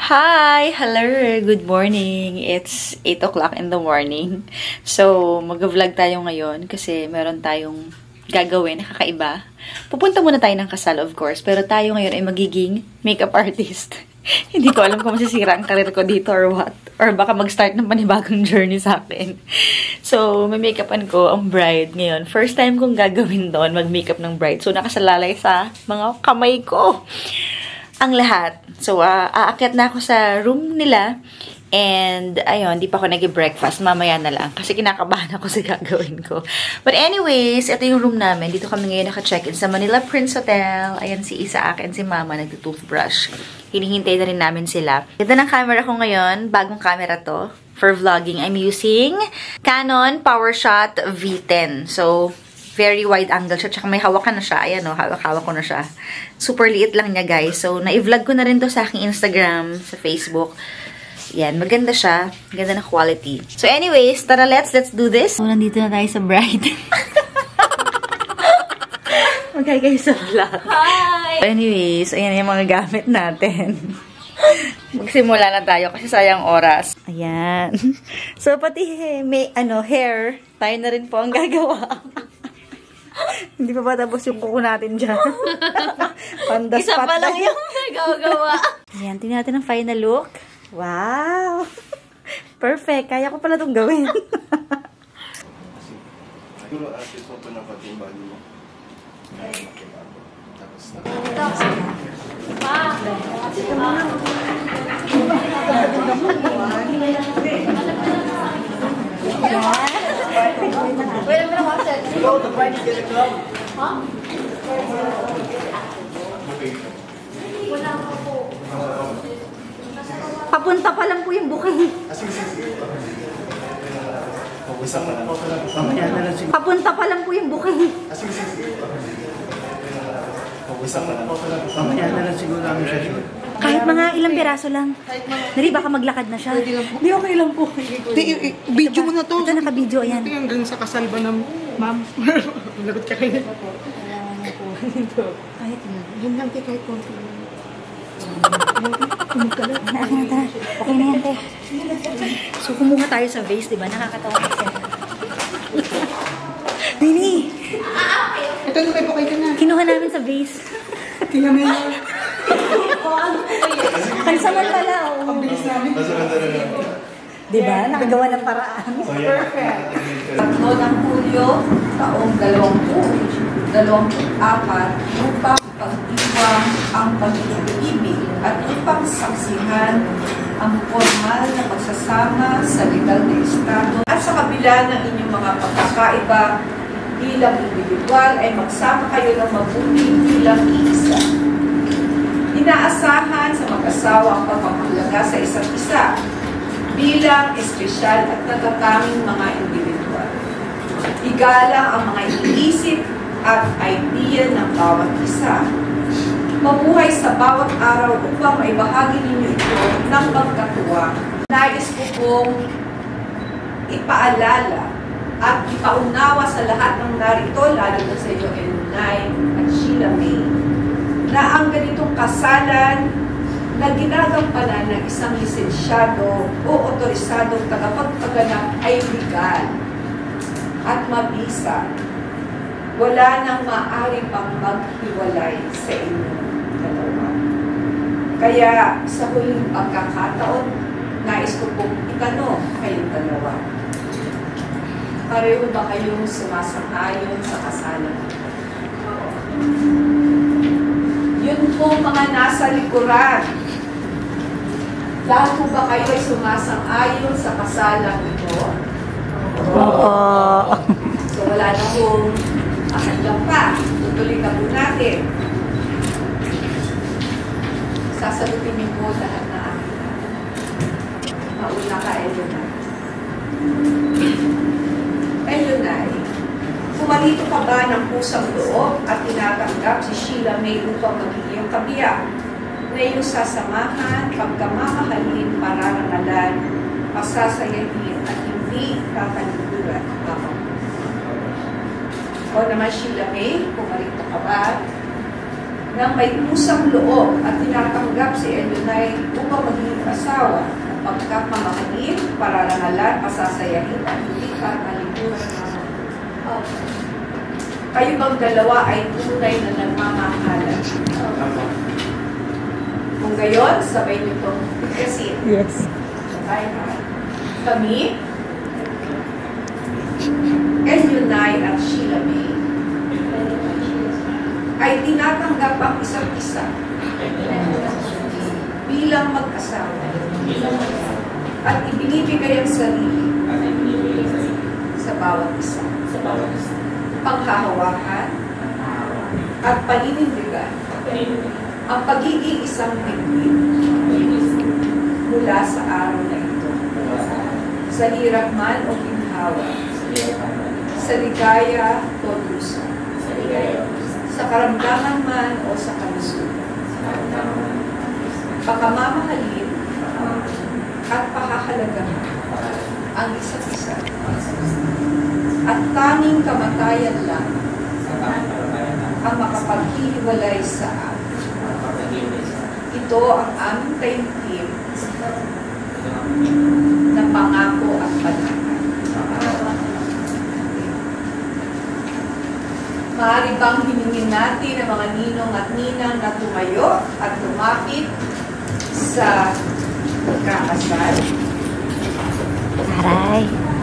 Hi! Hello! Good morning! It's 8 o'clock in the morning. So, mag-vlog tayo ngayon kasi meron tayong gagawin na kakaiba. Pupunta muna tayo ng kasal, of course. Pero tayo ngayon ay magiging makeup artist. Hindi ko alam kung masisira ang karir ko dito or what. Or baka mag-start ng panibagong journey sa akin. So, may make-upan ko ang bride ngayon. First time kong gagawin doon, mag-makeup ng bride. So, nakasalalay sa mga kamay ko ang lahat. So, aakyat na ako sa room nila. And, ayun, di pa ako nag-breakfast. Mamaya na lang. Kasi kinakabahan ako sa gagawin ko. But anyways, ito yung room namin. Dito kami ngayon naka-check-in sa Manila Prince Hotel. Ayan si Isaac and si Mama nag-toothbrush. Hinihintay na rin namin sila. Ito ng camera ko ngayon. Bagong camera to. For vlogging, I'm using Canon PowerShot V10. So, very wide angle siya. Tsaka may hawakan na siya. Ayan o, hawak-hawak ko na siya. Super liit lang niya, guys. So, na-vlog ko na rin to sa aking Instagram, sa Facebook. Yan, maganda siya. Ganda na quality. So, anyways, tara, let's do this. So, nandito na tayo sa bride. Okay, guys, sa vlog. Hi! So, anyways, ayan yung mga gamit natin. Magsimula na tayo kasi sayang oras. Ayan. So, pati may, hair, tayo na rin po ang gagawa. Hindi pa ba tapos yung kuko natin dyan? Isa pa lang yung nagagawa. Ayan, tingnan natin ang final look. Wow! Perfect. Kaya ko pala itong gawin. Siguro artist mo pa na pati yung bali mo. Wait, I'm gonna watch it. Go, the bride is gonna come. Huh? Papunta pa lang po yung booking. Papunta pa lang po yung booking. Kahit mga ilang piraso lang. Dali, baka maglakad na siya. Hindi, okay lang po. Video mo na to. Ito, naka-video, ayan. Ito hanggang sa kasal ba ng ma'am? Lagot ka kayo. Kahit yun. Yun lang, kahit konti. Okay na yan, te. So, kumuha tayo sa vase, diba? Nakakatawa kasi. Nini! Ito na, may bukay ka na. Kinuha namin sa vase. Tingnan mo yun. Ang samantala, oh. Ang bilis namin. Diba? Nakagawa ng paraan. Perfect. 3 ng Hulyo, taong 2024, upang pagdiwang ang pag-ibig at upang saksihan ang formal na pagsasama sa legal na estado at sa kabila ng inyong mga pagkakaiba bilang individual ay magsama kayo ng mabuti bilang iisa. Inaasahan sa mag-asawa ang pagpapahalaga sa isa't isa bilang espesyal at natataming mga individual. Igalang ang mga iniisip at idea ng bawat isa. Mabuhay sa bawat araw upang maibahagi ninyo ito ng pagkatuwa. Nais ko pong ipaalala at ipaunawa sa lahat ng narito, lalo na sa iyo, Elnay at Sheila May, na ang ganitong kasalan na ginagampanan ng isang lisensyado o otorisadong tagapagpaganap ay legal at mabisa. Wala nang maaari pang maghiwalay sa inyong dalawa. Kaya sa huling pagkakataon, nais ko pong itanong kayong dalawa. Pareho ba kayong sumasang-ayon sa kasalan? Yun po mga nasa likuran. Lahat po ba kayo ay sumasang-ayon sa kasalang ito? Oo. So wala na pong hanggang pa. Tutuloy na po natin. Sasagutin niyo po lahat na akin. Mauna ka, Elonay. Elonay, pumalito ka ba ng pusang loob at tinatanggap si Sheila May upang maging iyong kabiyak na iyong sasamahan, pagkamamahalin, parangalan, pasasayahin at hindi kakaliguran habang o naman Sheila May, pumalito ka ba na may pusang loob at tinatanggap si Elionay upang maging asawa ng pagkapamahalin, pararangalan, pasasayahin at hindi katalikuran naman. Kayo bang dalawa ay tunay na nagmamahalan? Kung gayon, sabay niyo itong tigkasin. Yes. Kami, Elionay at Sheila May, ay tinatanggap ang isa't isa bilang mag-asawa at ibinibigay ang sarili sa bawat isa. Panghahawakan at paninindigan ang pagiging isang bituin mula sa araw na ito. Sa hirap man o ginhawa, sa ligaya o dusa, sa karamdaman man o sa kalusugan, pakamamahalin at pahahalagahan ang isa't isa. At tanging kamatayan lang ang makapaghihiwalay sa amin. Ito ang aming taimtim na pangako at panahon. Maaari bang hiningin natin ang mga ninong at ninang na tumayo at lumapit sa kakasal? Aray.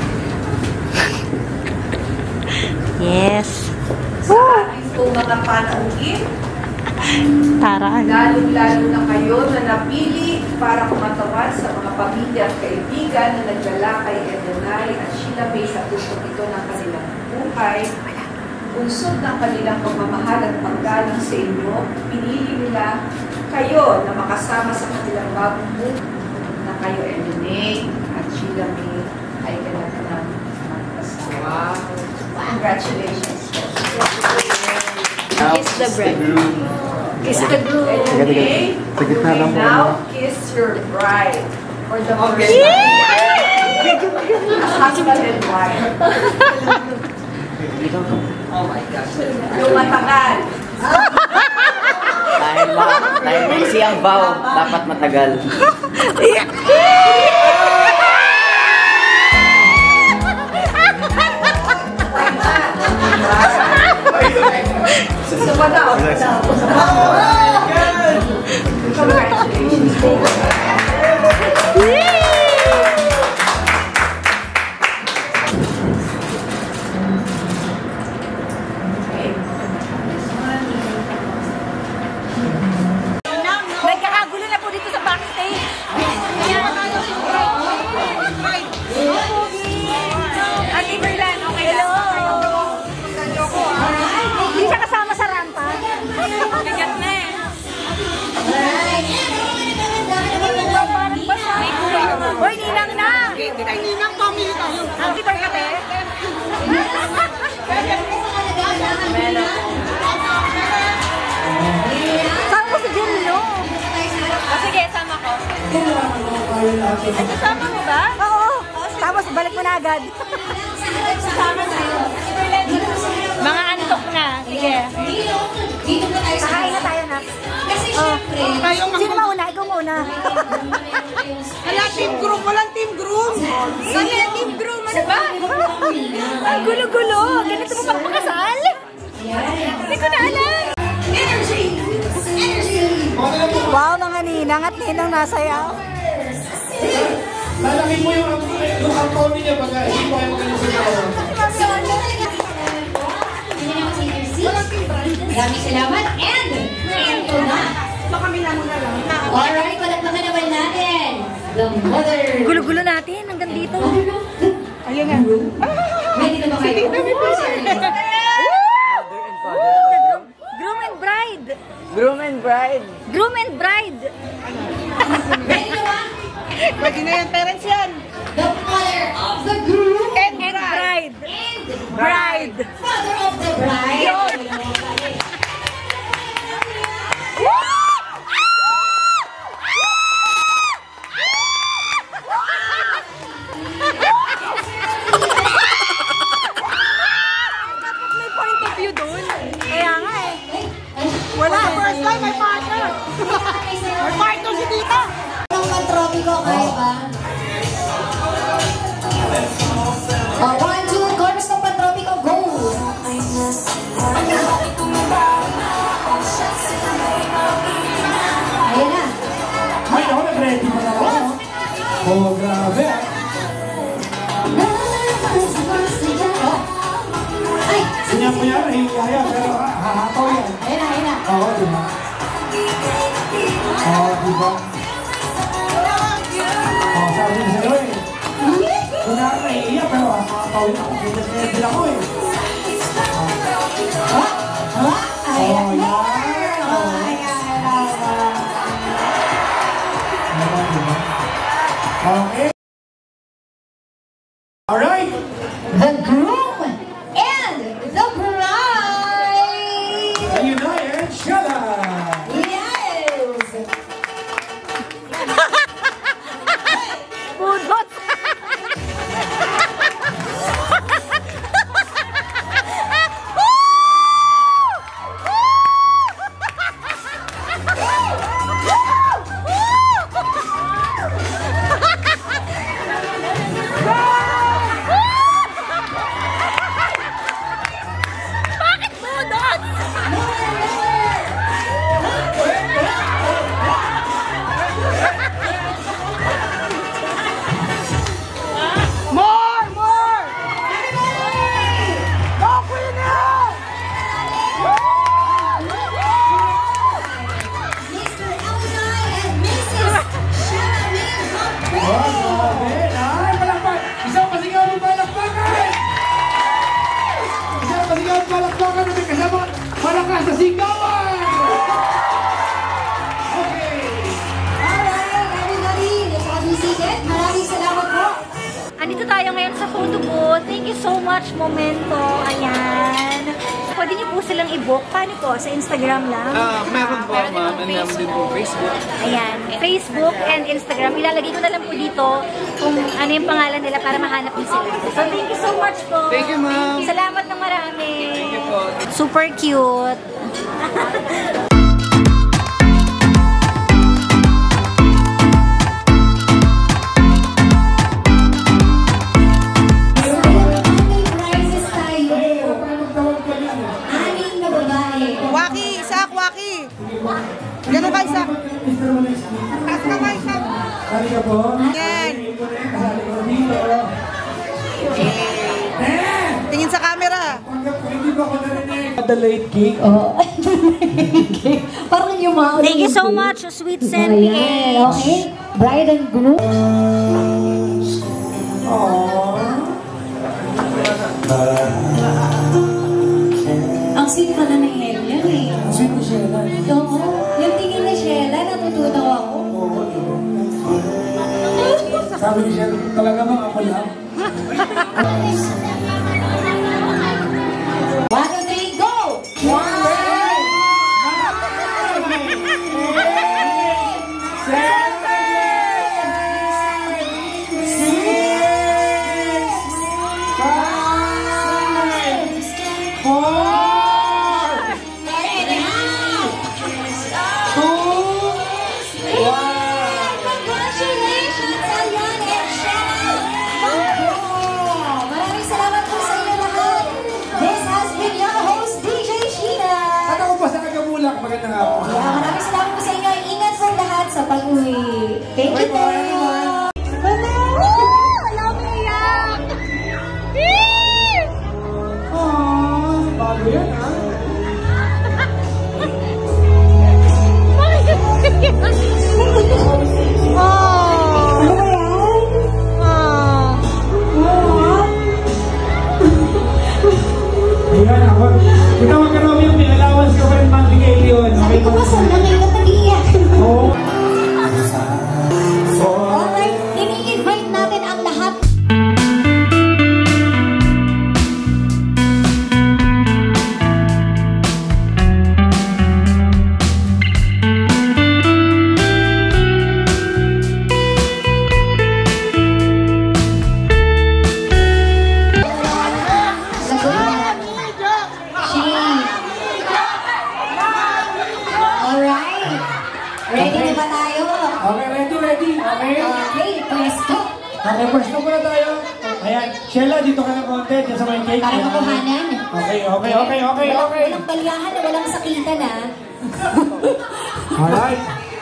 Yes. Sa ating po mga panauhin, Taray. lalong-lalo na kayo na napili para kumatawan sa mga pamilya at kaibigan na nagdala kay Elionay at Sheila May sa pusong ito ng kanilang buhay. Unsod ng kanilang pagmamahal at paggalang sa inyo, pinili nila kayo na makasama sa kanilang bagong buhay na kayo Elionay at Sheila May ay kanilang mag-asawa. Congratulations. Kiss the bride. Kiss the groom. Elionay, you may now kiss your bride for the first time. As husband and wife. Oh my gosh. Yung matagal. Dahil maiksi ang vow, dapat matagal. Sama daw. Congratulations. Nagkakagulo na po dito sa backstage. Ate Berlan, okay lang. Hindi siya kasama sa rampa. Kagat na eh. Hoy, ninang na! Ninang family tayo. Happy birthday! Saan ko si Jello? Sige, sama ko. Ay, kasama mo ba? Oo. Tapos balik mo na agad. Mga antok na. Sige. Kakain na tayo na. Sino mauna? Ikaw mauna. Wala team groom, walang team groom. Kami team groom, ano ba? Ang gulo-gulo. Ganito mo pagpakasal? Hindi ko na alam. Wow, mga ninang at ninang nasayaw. Lalaki mo yung alcohol niya pag hindi mo kayo magaling sa Maraming salamat and ito na. Alright, palakpakan naman natin. The mother. Gulo-gulo natin hanggang dito. Ayun na. Ready na ba kayo? Groom and bride. Groom and bride. Groom and bride. Ready na ba? Pwede na yan, parents yan. The mother of the groom And bride. and Bride. father of the bride. Dapat may point of view doon. Kaya nga eh. Wala. ko, kaya ba? Oh, 1, 2, chorus ng Patropico, go! Ayan na. Ay, ako nag-ready pa na ako. Oh, grabe. Ay! Ganyan mo yan, nahihiya pero hahataw yan. Ayan na, ayan na. Oo, diba? Oo, diba? Oo, sabi niya sa'yo eh. Kung nahihiya pero hahataw yan ako. Ganyan ako eh. Ha? Ha? Ayan Oh, na. yan. Oh, ayan na. Diba, diba? Okay. Alright. The groom and the bride. Ayun na, and Sheila. Yes. Budot! Bakit budot? More! More! Go, Queenie! Mr. Elnoy and Mrs. Charlene Oh, grabe. Ay, palakpak. Isang pasigaw ng palakpakan. Isang pasigaw ng palakpakan na may kasama malakas na sigawan. Okay. Alright, everybody, let's all be seated. Maraming salamat po. Andito tayo ngayon sa photo booth. Thank you so much, Momento. Ayan. Pwede niyo po silang i-book. Paano po? Sa Instagram lang? Meron po, ma'am. And meron din po Facebook. Ayan. Facebook and Instagram. Ilalagay ko na lang po dito kung ano yung pangalan nila para mahanap niyo sila. So, thank you so much po. Thank you, ma'am. Salamat ng marami. Thank you po. Super cute. May prizes tayo. Anim na babae. Waki, Isak, Waki. Ganun ka, Isak. Taas ka ka, Isak. Kali ka po. Yan. Kali ka dito. Tingin sa camera. Hindi ba ako narinig? The late cake. Oh. Parang yung mga... Thank you so much, Sweet Sen Ayan, PH. okay. Bride and groom. Ang sweet pala na yan eh. Sweet ni Sheila. Oo. Yung tingin ni Sheila, natutunaw ako. Sabi ni Sheila, talaga bang ako lang? 1, 2, 3, go! Congratulations, Ayan and Sheila! Maraming salamat po sa inyo lahat. This has been your host, DJ Sheila. Ano ko pa sa kagamulak? Magandang hapon. Yeah, maraming salamat po sa inyo. Ingat po lahat sa pag-uwi. Thank you po. Bago yan, ha? Ayan, ako. Ikaw ang karami yung may allowance ka pa rin monthly yun. Sabi ko ba, saan na ngayon nag-iiyak? Oo. Okay, first na muna tayo. Ayan, Sheila, dito ka ng konti. Diyan sa may cake. Para makuhanan. Okay. Walang balyahan na walang sakitan ha. Alright.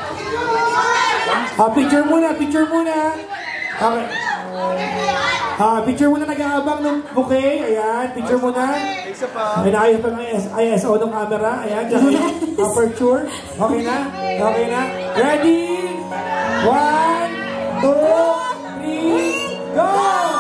Picture muna. Okay. Picture muna nag-aabang ng bouquet. Ayan, picture muna. Okay, naayos pa ng ISO ng camera. Ayan, just aperture. Okay na? Ready? 1, 2, 3, go!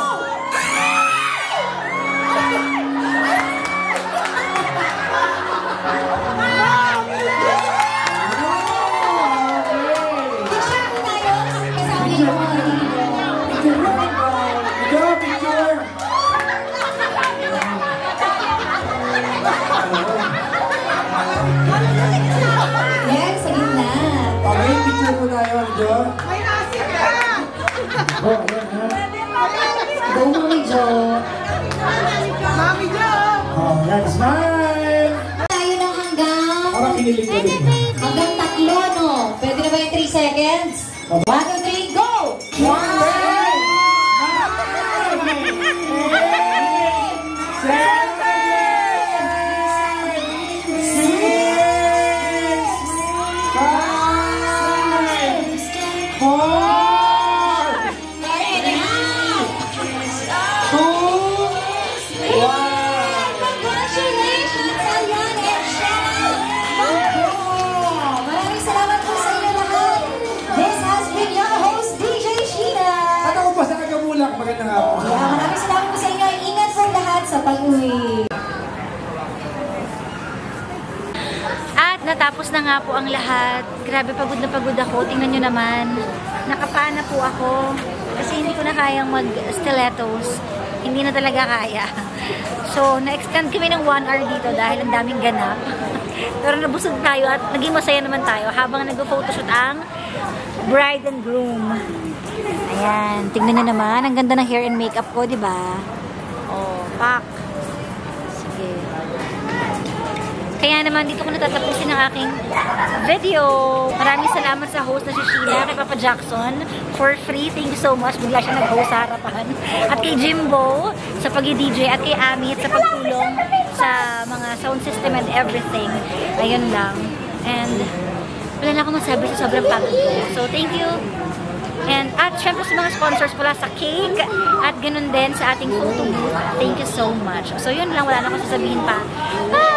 Yes, sa gitna. Okay, picture po tayo, Jo. May asin ka! Oh, ayan. Go, Mami Jo. Mami Jo! Oh, yan, smile! Tayo ng Parang kinilig ko din. hanggang 3, no? Pwede na ba yung 3 seconds? 1, 2, 3, go! 1. Magandang hapon. Yeah, maraming salamat po sa inyo. Ingat po lahat sa pag-uwi. At natapos na nga po ang lahat. Grabe, pagod na pagod ako. Tingnan nyo naman. Nakapana po ako. Kasi hindi ko na kayang mag-stilettos. Hindi na talaga kaya. So, na-extend kami ng 1 hour dito dahil ang daming ganap. Pero nabusog tayo at naging masaya naman tayo habang nag-photoshoot ang bride and groom. Ayan, tingnan nyo naman. Ang ganda ng hair and makeup ko, di ba? Oh, pak. Sige. Kaya naman, dito ko natatapusin ang aking video. Maraming salamat sa host na si Sheila, kay Papa Jackson, for free. Thank you so much. Bigla siya nag-host sa harapan. At kay Jimbo, sa pag-DJ. At kay Amit, sa pagtulong sa mga sound system and everything. Ayun lang. And, wala na akong masabi sa sobrang pagod ko. So, thank you. And at syempre sa mga sponsors pala sa cake at ganun din sa ating photo booth. Thank you so much. So yun lang, wala na akong sasabihin pa. Bye!